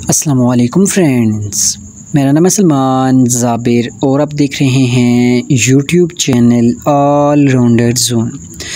अस्सलामुअलैकुम फ्रेंड्स, मेरा नाम है सलमान ज़ाबिर और आप देख रहे हैं YouTube channel all rounder zone.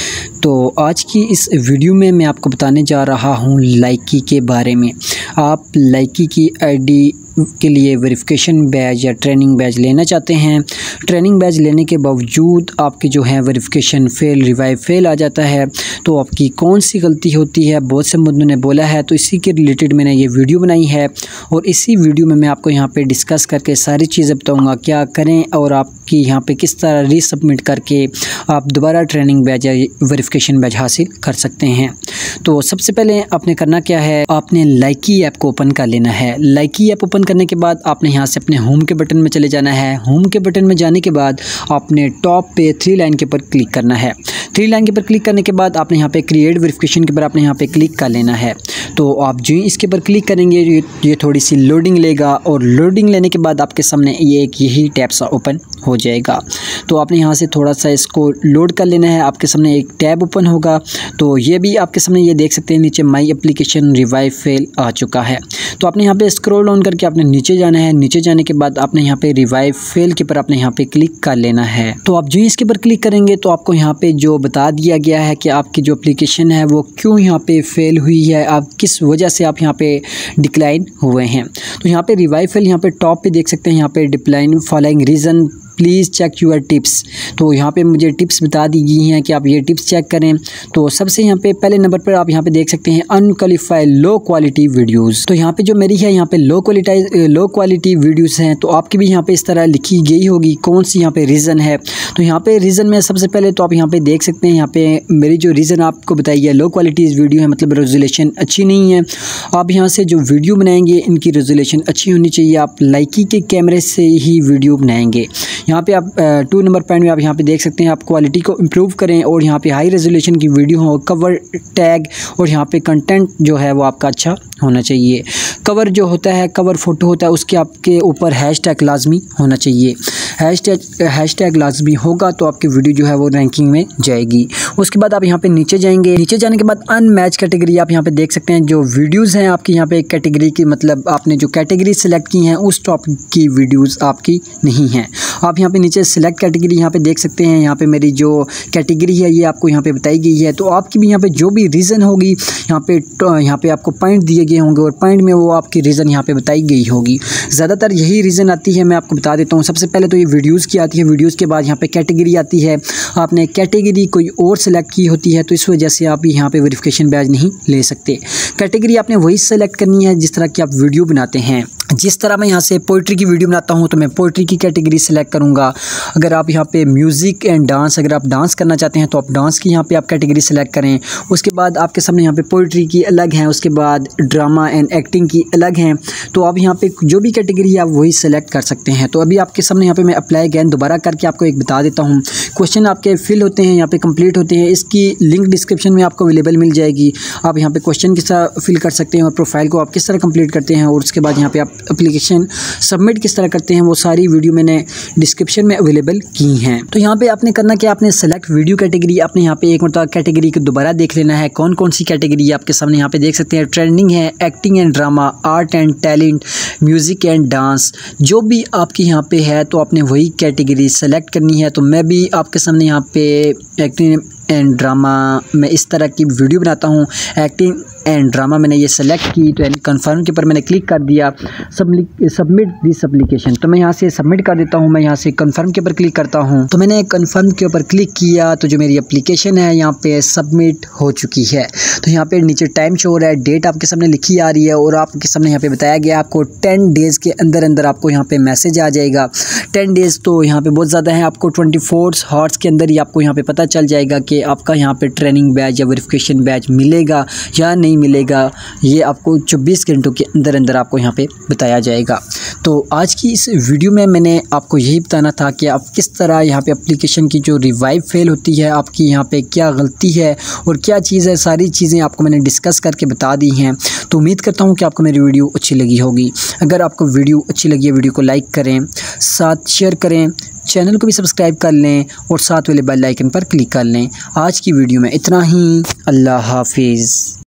तो आज की इस वीडियो में मैं आपको बताने जा रहा हूं लाइकी के बारे में। आप लाइकी की आईडी के लिए वेरिफिकेशन बैच या ट्रेनिंग बैच लेना चाहते हैं। ट्रेनिंग बैच लेने के बावजूद आपकी जो है वेरिफिकेशन फेल, रिवाइव फेल आ जाता है, तो आपकी कौन सी गलती होती है, बहुत से मुद्दों ने बोला है, तो इसी के रिलेटेड मैंने ये वीडियो बनाई है। और इसी वीडियो में मैं आपको यहाँ पे डिस्कस करके सारी चीज़ें बताऊँगा क्या करें और आपकी यहाँ पे किस तरह रीसबमिट करके आप दोबारा ट्रेनिंग बैच या वेरिफिकेशन बैच हासिल कर सकते हैं। तो सबसे पहले आपने करना क्या है, आपने लाइकी ऐप को ओपन कर लेना है। लाइकी ऐप ओपन करने के बाद आपने यहाँ से अपने होम के बटन में चले जाना है। होम के बटन में जाने के बाद आपने टॉप पे 3 लाइन के ऊपर क्लिक करना है। 3 लाइन के ऊपर क्लिक करने के बाद आपने यहाँ पे क्रिएट वेरिफिकेशन के ऊपर आपने यहाँ पे क्लिक कर लेना है। तो आप जो ही इसके ऊपर क्लिक करेंगे ये थोड़ी सी लोडिंग लेगा और लोडिंग लेने के बाद आपके सामने ये एक यही टैब सा ओपन हो जाएगा। तो आपने यहाँ से थोड़ा सा इसको लोड कर लेना है। आपके सामने एक टैब ओपन होगा, तो ये भी आपके सामने ये देख सकते हैं नीचे माई एप्लीकेशन रिवाइव फेल आ चुका है। तो आपने यहाँ पे स्क्रॉल डाउन करके आपने नीचे जाना है। नीचे जाने के बाद आपने यहाँ पे रिवाइव फेल के ऊपर आपने यहाँ पे क्लिक कर लेना है। तो आप जो इसके ऊपर क्लिक करेंगे तो आपको यहाँ पे जो बता दिया गया है कि आपकी जो एप्लीकेशन है वो क्यों यहाँ पे फेल हुई है, आप किस वजह से आप यहाँ पे डिक्लाइन हुए हैं। तो यहाँ पे रिवाइव फेल यहाँ पे टॉप पे देख सकते हैं, यहाँ पे decline following reason please check your tips. तो यहाँ पे मुझे टिप्स बता दी गई हैं कि आप ये टिप्स चेक करें। तो सबसे यहाँ पे पहले नंबर पर आप यहाँ पे देख सकते हैं अनक्वालिफाइड लो क्वालिटी वीडियोस। तो यहाँ पे जो मेरी है यहाँ पे लो क्वालिटी वीडियोस हैं, तो आपकी भी यहाँ पे इस तरह लिखी गई होगी कौन सी यहाँ पे रीज़न है। तो यहाँ पे रीज़न में सबसे पहले तो आप यहाँ पे देख सकते हैं, यहाँ पे मेरी जो रीज़न आपको बताई है लो क्वालिटी वीडियो है, मतलब रेजोल्यूशन अच्छी नहीं है। आप यहाँ से जो वीडियो बनाएंगे इनकी रेजोल्यूशन अच्छी होनी चाहिए। आप लाइकी के कैमरे से ही वीडियो बनाएंगे। यहाँ पे आप 2 नंबर पॉइंट में आप यहाँ पे देख सकते हैं, आप क्वालिटी को इम्प्रूव करें और यहाँ पे हाई रेजोल्यूशन की वीडियो हो, कवर टैग और यहाँ पे कंटेंट जो है वो आपका अच्छा होना चाहिए। कवर जो होता है, कवर फोटो होता है, उसके आपके ऊपर हैशटैग लाजमी होना चाहिए। हैशटैग लाजमी होगा तो आपकी वीडियो जो है वो रैंकिंग में जाएगी। उसके बाद आप यहाँ पे नीचे जाएंगे। नीचे जाने के बाद अनमैच कैटेगरी आप यहाँ पे देख सकते हैं, जो वीडियोस हैं आपकी यहाँ पे कैटेगरी की, मतलब आपने जो कैटेगरी सेलेक्ट की हैं उस टॉपिक की वीडियोस आपकी नहीं हैं। आप यहाँ पे नीचे सेलेक्ट कैटेगरी यहाँ पे देख सकते हैं, यहाँ पे मेरी जो कैटेगरी है ये आपको यहाँ पे बताई गई है। तो आपकी भी यहाँ पे जो भी रीज़न होगी यहाँ पे आपको पॉइंट दिए गए होंगे और पॉइंट में वो आपकी रीज़न यहाँ पे बताई गई होगी। ज़्यादातर यही रीज़न आती है, मैं आपको बता देता हूँ। सबसे पहले तो ये वीडियोज़ की आती है, वीडियोज़ के बाद यहाँ पे कैटेगरी आती है। आपने कैटेगरी कोई और सेलेक्ट की होती है तो इस वजह से आप यहाँ पे वेरिफिकेशन बैच नहीं ले सकते। कैटेगरी आपने वही सेलेक्ट करनी है जिस तरह की आप वीडियो बनाते हैं। जिस तरह मैं यहाँ से पोइट्री की वीडियो बनाता हूँ तो मैं पोइट्री की कैटेगरी सेलेक्ट करूँगा। अगर आप यहाँ पे म्यूज़िक एंड डांस, अगर आप डांस करना चाहते हैं तो आप डांस की यहाँ पे आप कैटेगरी सेलेक्ट करें। उसके बाद आपके सामने यहाँ पे पोइट्री की अलग हैं, उसके बाद ड्रामा एंड एक्टिंग की अलग हैं। तो आप यहाँ पे जो भी कैटेगरी है आप वही सेलेक्ट कर सकते हैं। तो अभी आपके सामने यहाँ पे मैं अप्लाई अगैन दोबारा करके आपको एक बता देता हूँ। क्वेश्चन आपके फिल होते हैं, यहाँ पे कंप्लीट होते हैं, इसकी लिंक डिस्क्रिप्शन में आपको अवेलेबल मिल जाएगी। आप यहाँ पे क्वेश्चन किस तरह फिल कर सकते हैं और प्रोफाइल को आप किस तरह कंप्लीट करते हैं और उसके बाद यहाँ पे आप एप्लीकेशन सबमिट किस तरह करते हैं, वो सारी वीडियो मैंने डिस्क्रिप्शन में अवेलेबल की हैं। तो यहाँ पे आपने करना क्या, आपने सेलेक्ट वीडियो कैटेगरी, आपने यहाँ पे एक मतलब कैटेगरी को दोबारा देख लेना है कौन कौन सी कैटेगरी आपके सामने यहाँ पे देख सकते हैं। ट्रेंडिंग है, acting and drama, art and talent, music and dance, जो भी आपकी यहाँ पे है तो आपने वही कैटेगरी सेलेक्ट करनी है। तो मैं भी आपके सामने यहाँ पे एक्टिंग एंड ड्रामा में इस तरह की वीडियो बनाता हूँ। एक्टिंग एंड ड्रामा मैंने ये सेलेक्ट की, तो कन्फर्म के ऊपर मैंने क्लिक कर दिया, सबमिट दिस एप्लीकेशन। तो मैं यहाँ से सबमिट कर देता हूँ। मैं यहाँ से कन्फर्म के ऊपर क्लिक करता हूँ। तो मैंने कन्फर्म के ऊपर क्लिक किया तो जो मेरी एप्लीकेशन है यहाँ पे सबमिट हो चुकी है। तो यहाँ पे नीचे टाइम शो हो रहा है, डेट आपके सामने लिखी आ रही है और आपके सामने यहाँ पे बताया गया आपको 10 डेज़ के अंदर आपको यहाँ पे मैसेज आ जाएगा। 10 डेज़ तो यहाँ पे बहुत ज़्यादा है, आपको 24 आवर्स के अंदर ही आपको यहाँ पे पता चल जाएगा कि आपका यहाँ पे ट्रेनिंग बैच या वेरिफिकेशन बैच मिलेगा या नहीं मिलेगा। ये आपको 24 घंटों के अंदर आपको यहाँ पे बताया जाएगा। तो आज की इस वीडियो में मैंने आपको यही बताना था कि आप किस तरह यहाँ पे एप्लीकेशन की जो रिवाइव फेल होती है आपकी यहाँ पे क्या गलती है और क्या चीज़ है, सारी चीज़ें आपको मैंने डिस्कस करके बता दी हैं। तो उम्मीद करता हूँ कि आपको मेरी वीडियो अच्छी लगी होगी। अगर आपको वीडियो अच्छी लगी है वीडियो को लाइक करें, साथ शेयर करें, चैनल को भी सब्सक्राइब कर लें और साथ वाले बेल आइकन पर क्लिक कर लें। आज की वीडियो में इतना ही। अल्लाह हाफिज़।